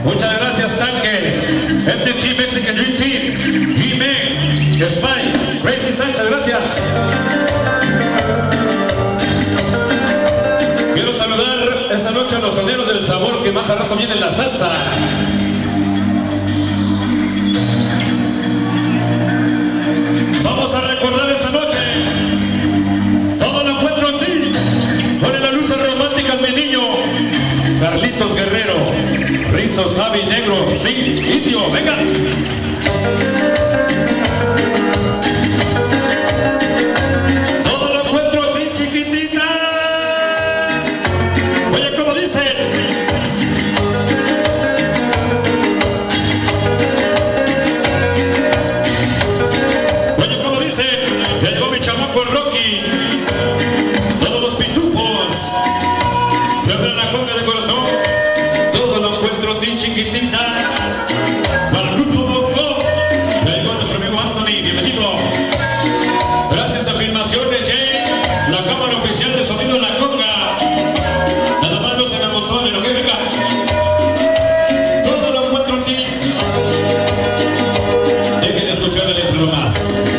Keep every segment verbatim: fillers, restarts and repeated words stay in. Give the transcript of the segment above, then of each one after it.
Muchas gracias, Tanque, M D T Mexican Dream Team, G-Man, Spy, Crazy Sánchez, gracias. Quiero saludar esta noche a los sonderos del sabor que más a rato viene en la salsa. Vamos a recordar esta noche. Todo lo encuentro en ti. Pone la luz romántica mi niño. Carlitos Guerrero, Rizos, Javi Negro, sí, Indio, venga. Todo lo encuentro en ti, chiquitita. Oye, ¿cómo dice? Oye, ¿cómo dice? Ya llegó mi chamaco Rocky. Todos los pitufos. Siempre la conga de corazón. Todo lo encuentro en ti, chiquitita. Para el grupo Bongo. Ya llegó nuestro amigo Anthony. Bienvenido. Gracias a Filmaciones Jay, la cámara oficial de sonido en la conga. Nada más no se me emocionen, ¿ok? Venga. Todo lo encuentro en ti. Dejen de escuchar la letra nomás.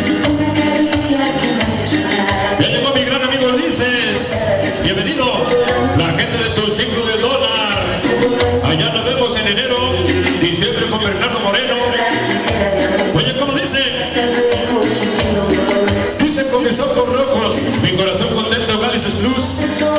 Ya llegó mi gran amigo Ulises. Bienvenido. La gente de Tulcinco de Dólar. Allá nos vemos en enero. Diciembre con Bernardo Moreno. Oye, ¿cómo dice? Dice con mis ojos rojos, mi corazón contento, Galices Plus.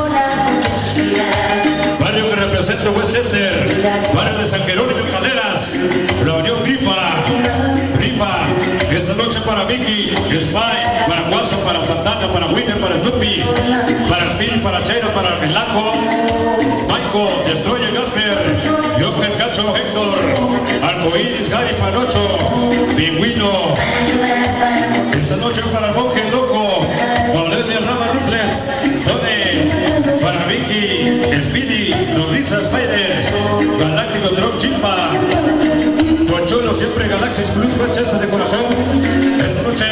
Barrio que representa Westchester. Barrio de San Jerónimo Caderas. La Unión Grifa. Grifa. Esta noche para Vicky, Spy, para Guaso, para Santana, para Winner, para Snoopy, para Speedy, para Chairo, para Melaco, Michael, Destroyer, Gasper, Joker, Cacho, Héctor, Arcoiris, Gary, Panocho, Pingüino. Esta noche para Monje Loco, Paulette, Rama, Rutles, Sone, para Vicky, Speedy, Sonrisa, Spider, Galáctico, Drop, Chimpa, Poncholo, siempre Galaxies Plus, Manchester de corazón. Esta noche,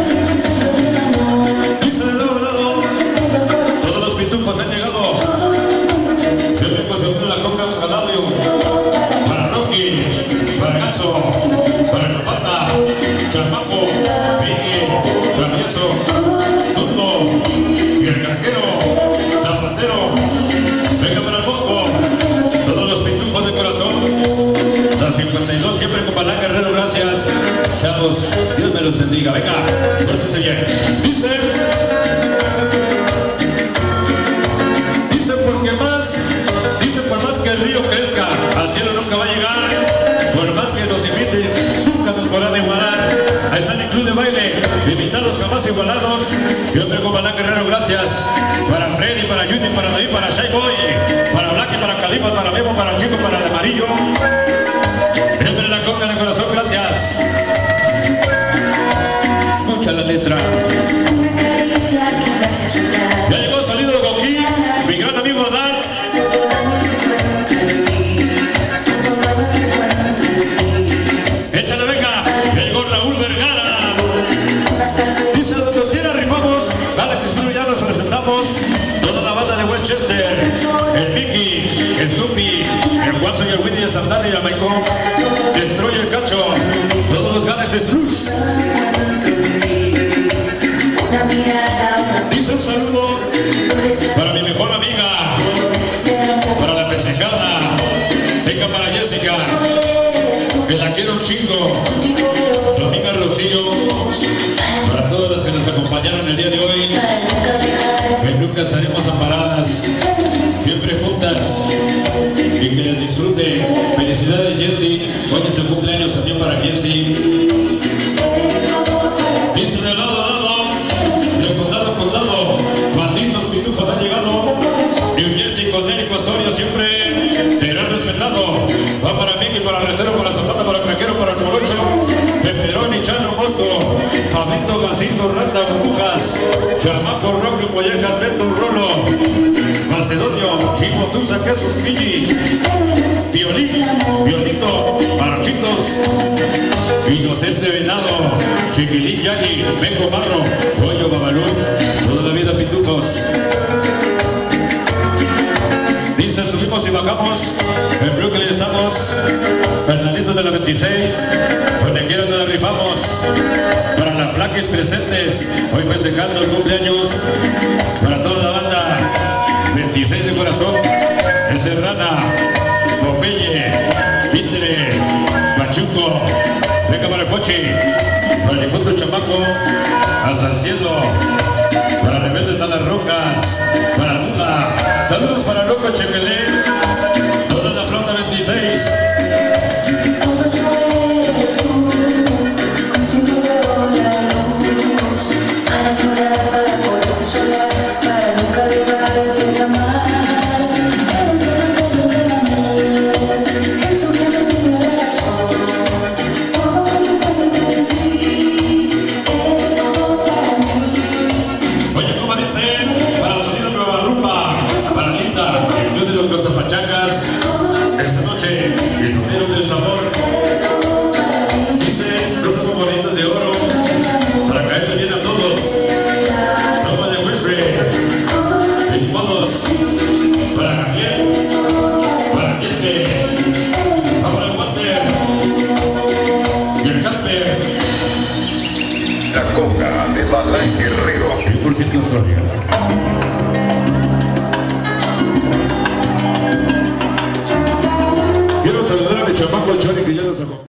dice de lado a lado, todos los pitufos han llegado. Yo vengo según la conga de Caladio, para Rocky, para Ganso, para Zapata, Chamaco, Vicky, Travieso, Zurdo, y el Craquero, Zapatero, venga para el Bosco, todos los pitufos de corazón. Las cincuenta y dos siempre con Balán Guerrero, gracias. Chavos, Dios me los bendiga. Venga, pórtense bien. Dice, dice porque más, dice por más que el río crezca, al cielo nunca va a llegar. Por más que nos inviten, nunca nos podrán igualar. A esa Club de Baile, invitados jamás igualados. Siempre con Balán Guerrero, gracias. Para Freddy, para Judy, para David, para Shy Boy, para Blacky, para Califa, para Memo, para Chico, para el Amarillo. Siempre la conga en el corazón, gracias. Escucha la letra. Ya llegó salido de Goquí, mi gran amigo Dan. Échale, venga. Ya llegó Raúl Vergara. Dice, donde os quiera rifamos. Galaxy Plus, ya nos presentamos. Toda la banda de Westchester. El Vicky, el Snoopy, el Guaso y el Winnie de Santana y el Michael. Destroyer, el Cacho. Todos los Galaxy Plus. Dice un saludo para mi mejor amiga, para la pescada. Venga para Jessica, que la quiero un chingo. Su amiga Rocío, para todas las que nos acompañaron el día de hoy, que nunca estaremos amparadas, siempre juntas, y que les disfrute. Felicidades, Jessie. Hoy es el cumpleaños también para Jessie. Dice de lado a lado, de condado a condado, malditos pitufos han llegado. New Jersey con Eric Astoria siempre será respetado. Va para Mickey, para Retero, para Zapata, para Craquero, para el Morocho, Peperón y Chano Mosco, Pablito, Gacito, Rata, Burbujas, Chamaco, Roque, Pollejas, Beto, Rolo, Macedonio, Chico, Tusa, Quesos, Pigi, Violín, Violito, Marchitos, Inocente Venado, Chiquilín, Yagi, Benco Barro, Goyo, Babalú, toda la vida pitujos. Dice, subimos y bajamos, en Brooklyn estamos, rifamos. Fernandito de la veintiséis, donde quiera nos la rifamos. Para las plaques presentes, hoy festejando el cumpleaños. Para toda la banda, veintiséis de corazón, de Serrana, Popeye, Títere, Pachuco, venga para el Pochi, para el difunto Chamaco, hasta el cielo, para rebeldes a las rocas, para Duda, saludos para Loco Chepelé, toda la flota veintiséis. Esta noche, misioneros del sabor, dice los favoritos de oro, para caerle bien a todos. Salva de Westbury, modos, para Gabriel, para Gente, para el Walter y el Casper. La Coca de Balay Guerrero, cien por ciento Soria. Quiero saludar a mi chamaco Johnny que ya nos acompaña.